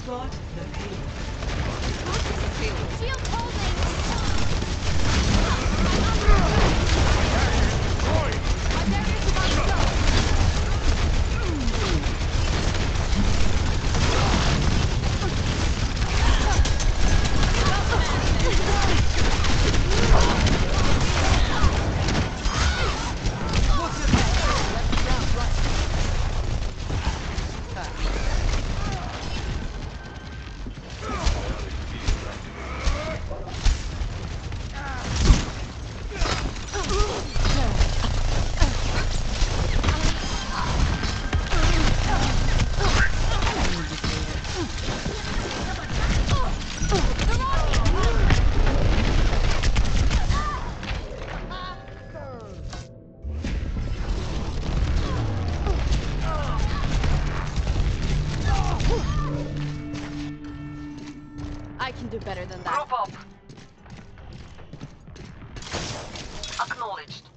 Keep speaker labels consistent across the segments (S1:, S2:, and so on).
S1: got the payload.
S2: Shield holding! I can do better than that.
S3: Group up. Acknowledged.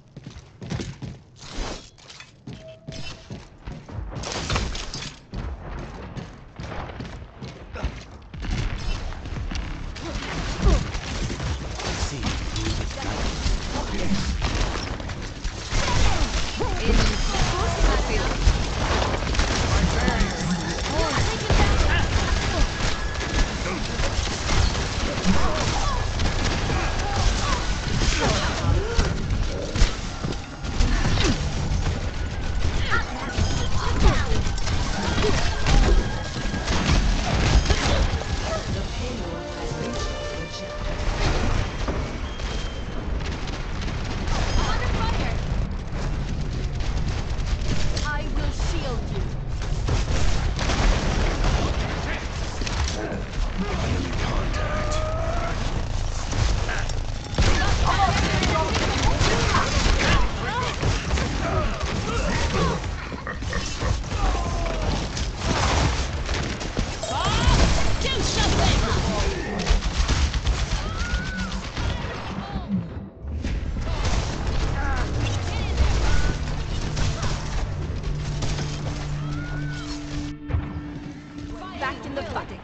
S2: Back in the fight.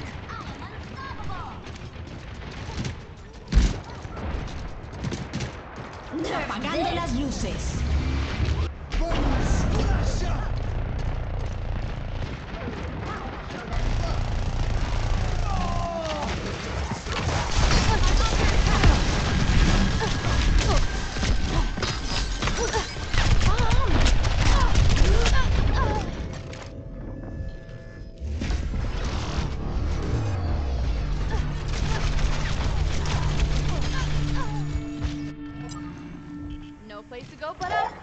S4: Apagando las luces.
S2: No place to go but up.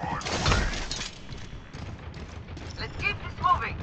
S3: Let's keep this moving.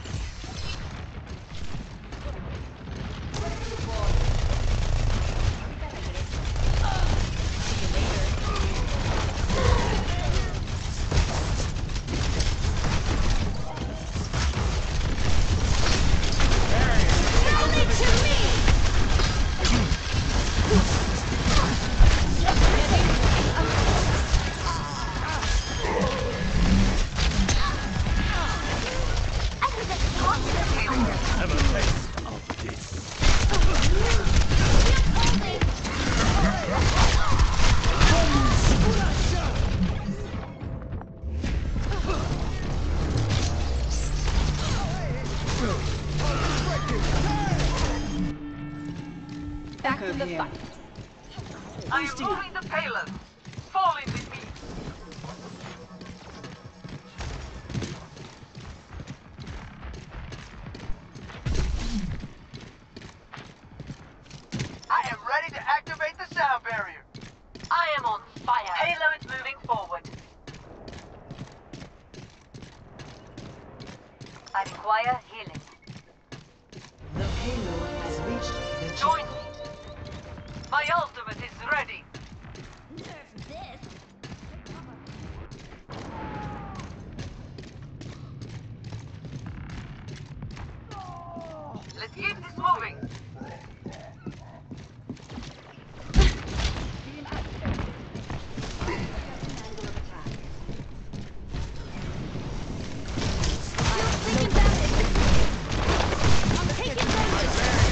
S5: Have a taste of this.
S2: Back in the
S1: here.
S2: fight.
S3: I am moving the payload. Fall in with me. I am ready to activate the sound barrier. I am on fire. Halo is moving forward. I require healing.
S1: The payload has reached the chip.
S3: Join me. My ultimate is ready.
S4: Nerf this.
S3: Let's keep this moving.
S2: Taking damage. I'm taking damage.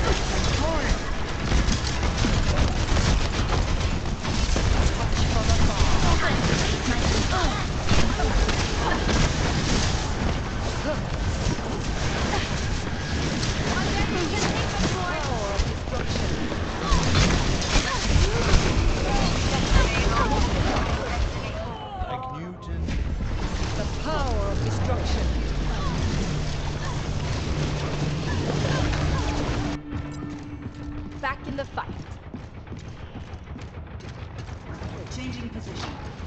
S2: in the fight.
S1: Changing position.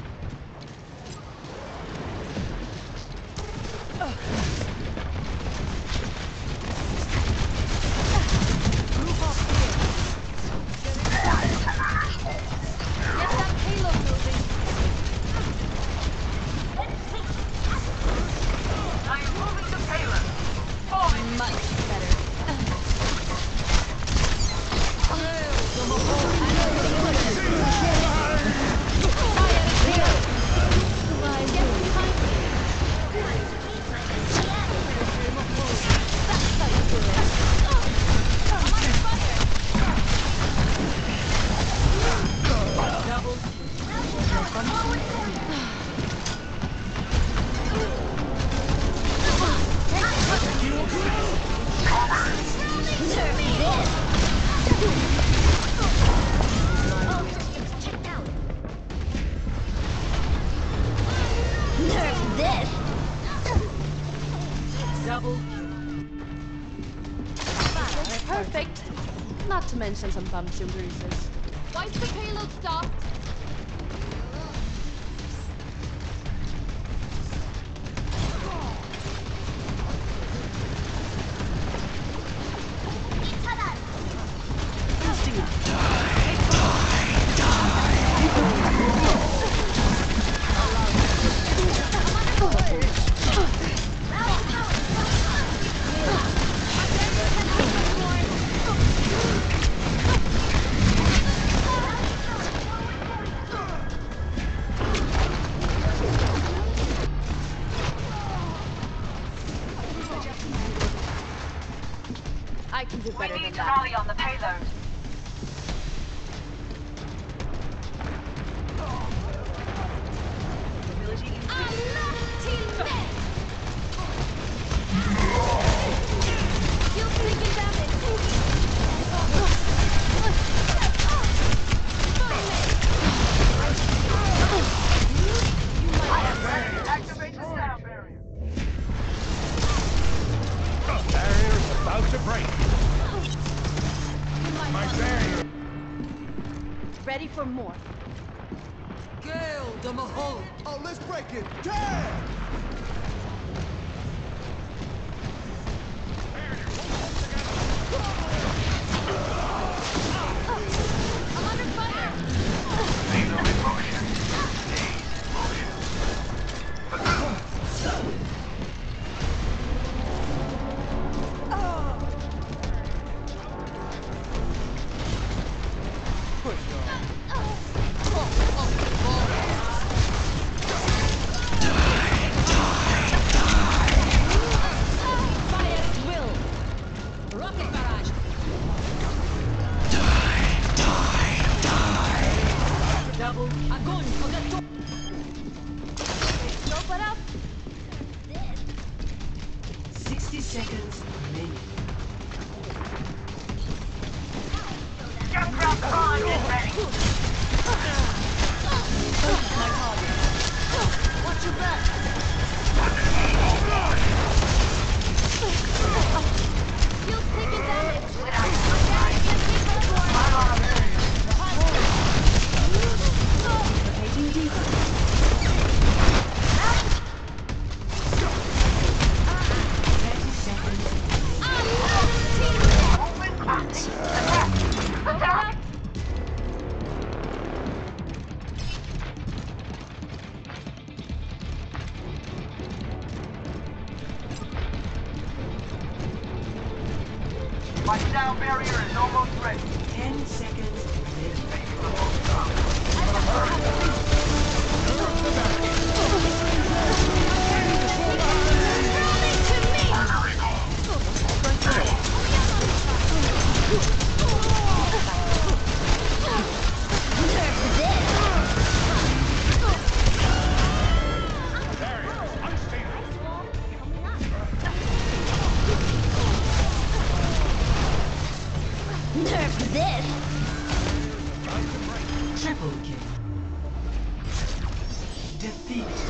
S2: Get that payload moving.
S3: I am moving the payload. Falling.
S2: Much better.
S4: Nerf this!
S1: Double.
S2: Perfect. Not to mention some bumps and bruises. Why's the payload stopped?
S1: Boosting up.
S2: I can do
S3: We
S2: better than
S3: need to
S2: that.
S3: rally on the payload.
S1: Ability increased.
S2: You'll taking damage.
S3: Activate the sound barrier.
S5: The barrier is about to break. My barrier.
S2: Ready for more.
S1: Gale the Mahal.
S6: Oh, let's break it! Damn!
S2: I'm under fire.
S5: Needle in motion. Days motion.
S4: Fire at will! Rocket barrage!
S1: Double.
S4: Огонь по готов!
S2: Go but up.
S1: 60 seconds remaining.
S3: Jumpground prime is ready.
S2: Watch your back. You'll taking damage.
S1: Rotating deeper. 30 seconds.
S3: Movement active. Attack. Attack. My sound barrier is almost ready.
S1: 10 seconds remaining.
S5: Barrier is unstable.
S4: Nerf this!
S5: About to break.
S1: Triple kill. Defeat.